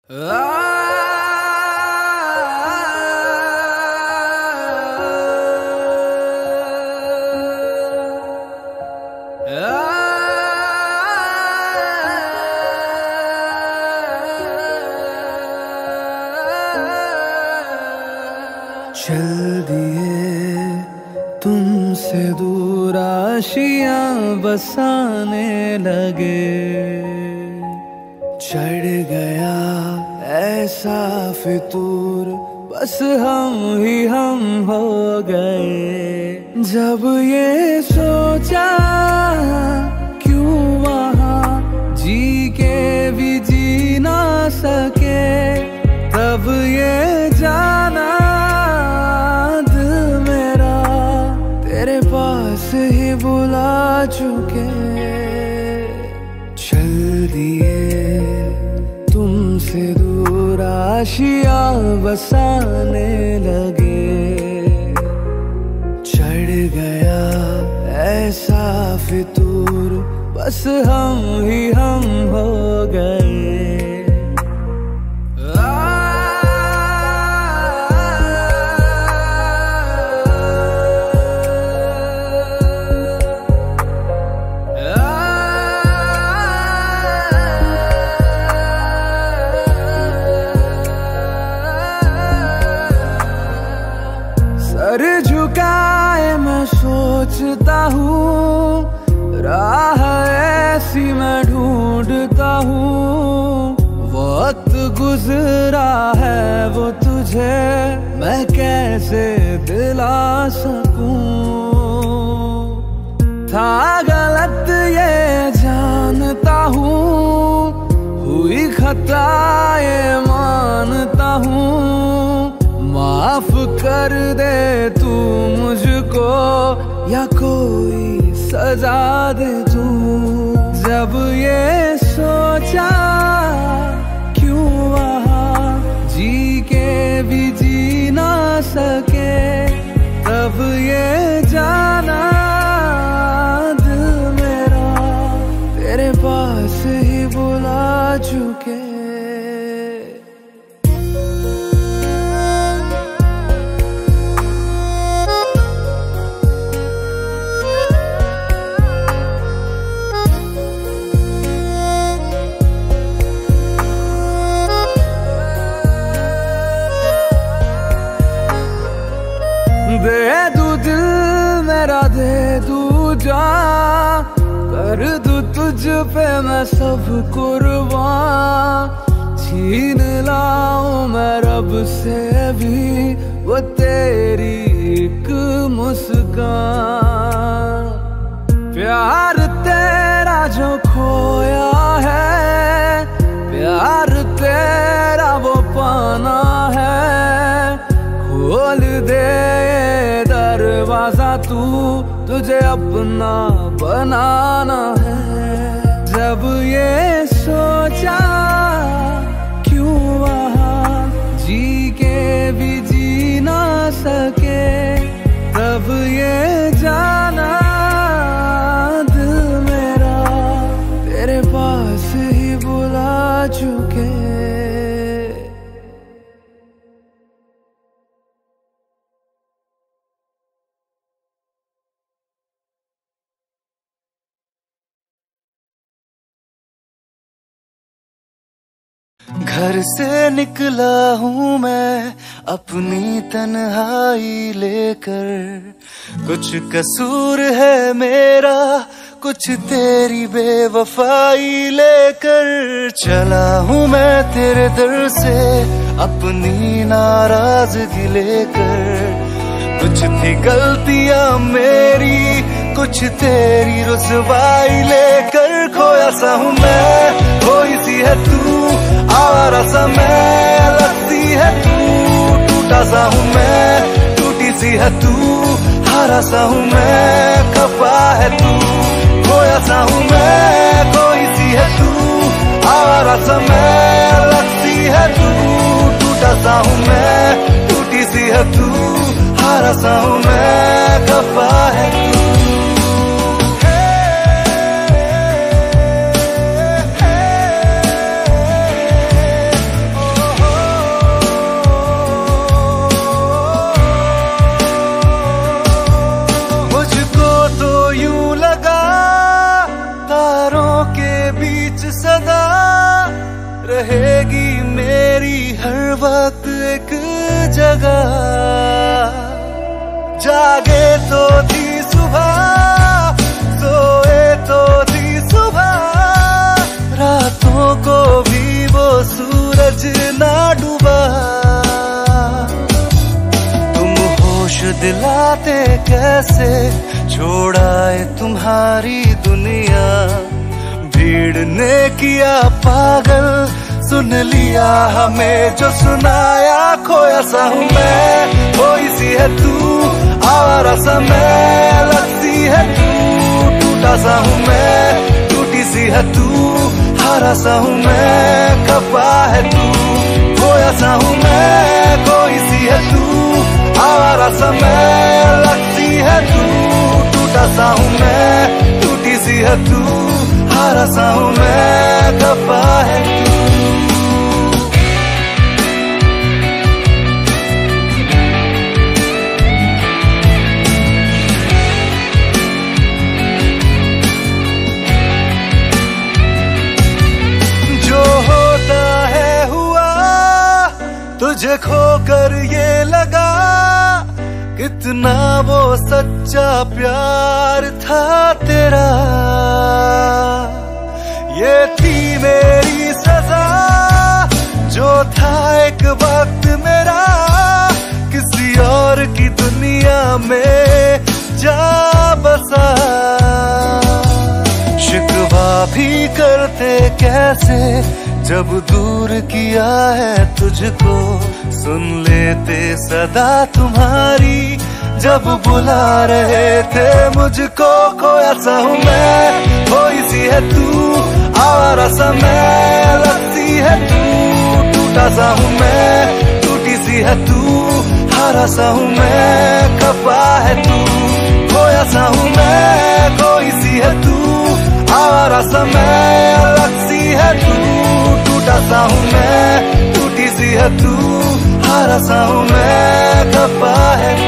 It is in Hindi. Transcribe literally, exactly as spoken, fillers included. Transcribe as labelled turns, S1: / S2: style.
S1: चल दिए तुमसे दूर आशियां बसाने लगे, चढ़ गया ऐसा फितूर बस हम ही हम हो गए। जब ये सोचा क्यों वहाँ जी के भी जी ना सके, तब ये जाना तेरे पास ही बुला चुके। चल दिए तुमसे दूर आशियां बसाने लगे, चढ़ गया ऐसा फितूर बस हम ही हम हो गए। सर झुकाए मैं सोचता हूँ, राह ऐसी मैं ढूंढता हूँ। वक्त गुजरा है वो तुझे मैं कैसे दिला सकूं। था गलत ये जानता हूँ, हुई खता ये मानता हूँ। माफ कर दे तू मुझको या कोई सजा दे तू। जब ये सोचा क्यों वहाँ जी के भी जी ना सके, तब ये जाना दिल मेरा तेरे पास ही बुला चुके। दे दू दिल मेरा दे दू जान, कर दू तुझ पे मैं सब कुर्बान। छीन लाऊं मैं रब से भी वो तेरी एक मुस्कान। प्यार तेरा जो खोया है, प्यार तेरा वो पाना है। खोल दे दरवाजा तू, तुझे अपना बनाना है। जब ये सोचा क्यों वहाँ जी के भी जी ना सके, तब ये जाना दिल मेरा तेरे पास ही बुला चुके।
S2: घर से निकला हूँ मैं अपनी तन्हाई लेकर, कुछ कसूर है मेरा कुछ तेरी बेवफाई लेकर। चला हूँ मैं तेरे दर से अपनी नाराजगी लेकर। कुछ थी गलतियाँ मेरी कुछ तेरी रुसवाई लेकर। खोया सा हूँ मैं खोई सी है तू, आवारा सा मैं लगती है तू। टूटा सा हूँ मैं टूटी सी है तू, हारा सा हूँ मैं खफा है तू। खोया सा हूँ मैं कोई सी है तू, आवारा सा मैं लगती है तू। टूटा सा हूँ मैं टूटी सी है तू, हारा सा हूँ मैं खफा है तू। रहेगी मेरी हर वक्त एक जगह। जागे तो थी सुबह, सोए तो थी सुबह, रातों को भी वो सूरज ना डूबा। तुम होश दिलाते कैसे, छोड़ाए तुम्हारी दुनिया। भीड़ ने किया पागल, सुन लिया हमें जो सुनाया। खोया सा हूँ मैं, कोई सी है तू, आवारा सा मैं, लगती है तू। टूटा सा हूँ मैं, टूटी सी है तू, हारा सा हूँ मैं, खपा है तू। खोया सा हूँ मैं, कोई सी है तू, आवारा सा मैं, लगती है तू। टूटा सा हूँ मैं, टूटी सी है तू, हारा सा हूँ मैं, खपा है तू। तुझे खोकर ये लगा, कितना वो सच्चा प्यार था तेरा। ये थी मेरी सजा, जो था एक वक्त मेरा, किसी और की दुनिया में जा बसा। शिकवा भी करते कैसे, जब दूर किया है तुझको। सुन लेते सदा तुम्हारी, जब बुला रहे थे मुझको। खोया सा हूँ मैं, कोई सी है तू, आवारा सा मैं, लगती है तू। टूटा सा हूँ मैं, टूटी सी है तू, हारा सा हूँ मैं, खपा है तू। खोया सा हूँ मैं, कोई सी है तू, आवारा सा मैं, लगती है तू। टूटा सा हूँ मैं, टूटी सी है तू, हारा सा हूँ मैं, खपा है।